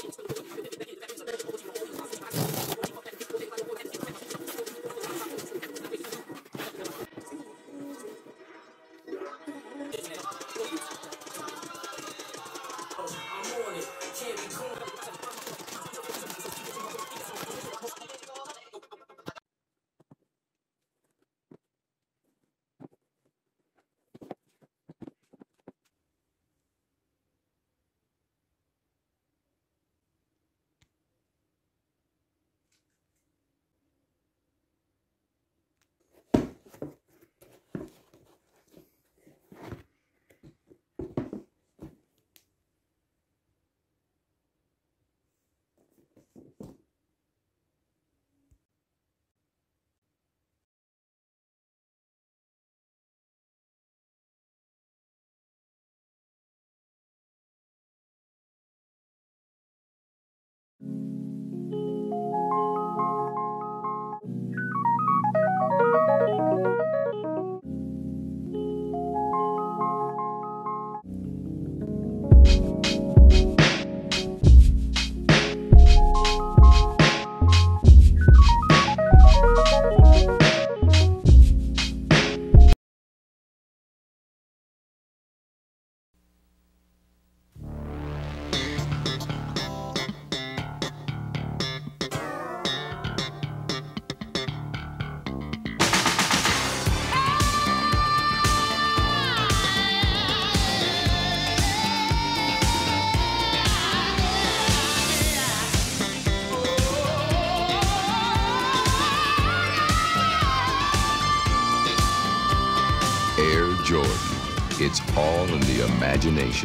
Air Jordan. It's all in the imagination.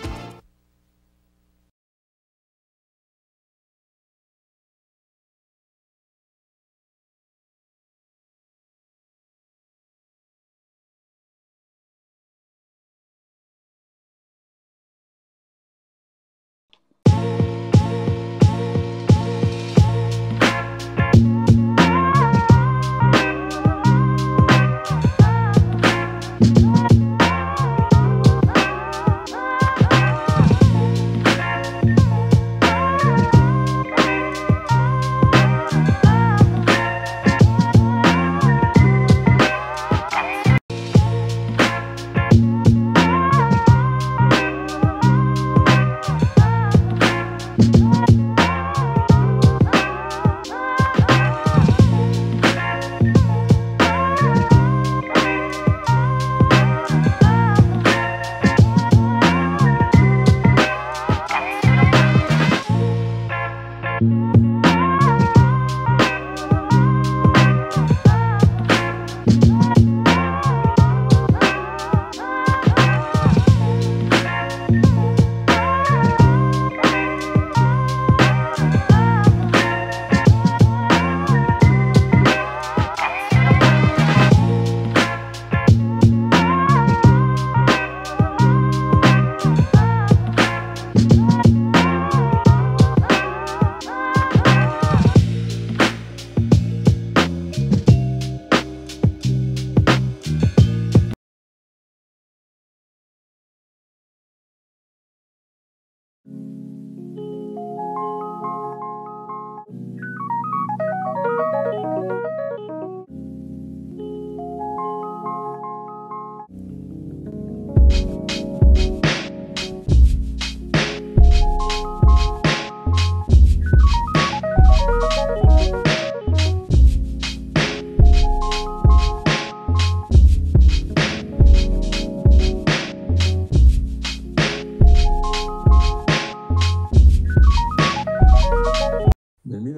Nel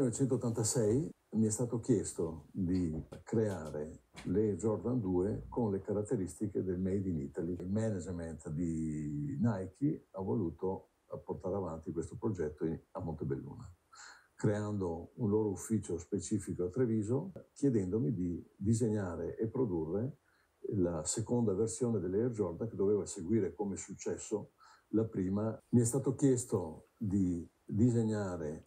1986 mi è stato chiesto di creare le Jordan 2 con le caratteristiche del Made in Italy. Il management di Nike ha voluto portare avanti questo progetto a Montebelluna, creando un loro ufficio specifico a Treviso, chiedendomi di disegnare e produrre la seconda versione delle Air Jordan che doveva seguire come successo la prima. Mi è stato chiesto di disegnare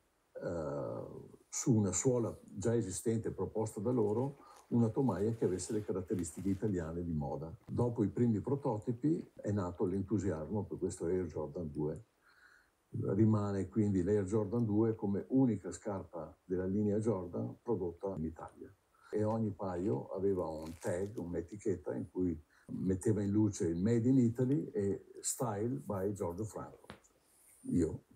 su una suola già esistente proposta da loro una tomaia che avesse le caratteristiche italiane di moda. Dopo i primi prototipi è nato l'entusiasmo per questo Air Jordan 2 Rimane quindi l'Air Jordan 2 come unica scarpa della linea Jordan prodotta in Italia. E ogni paio aveva un tag, un'etichetta in cui metteva in luce il Made in Italy e Style by Giorgio Franco. Io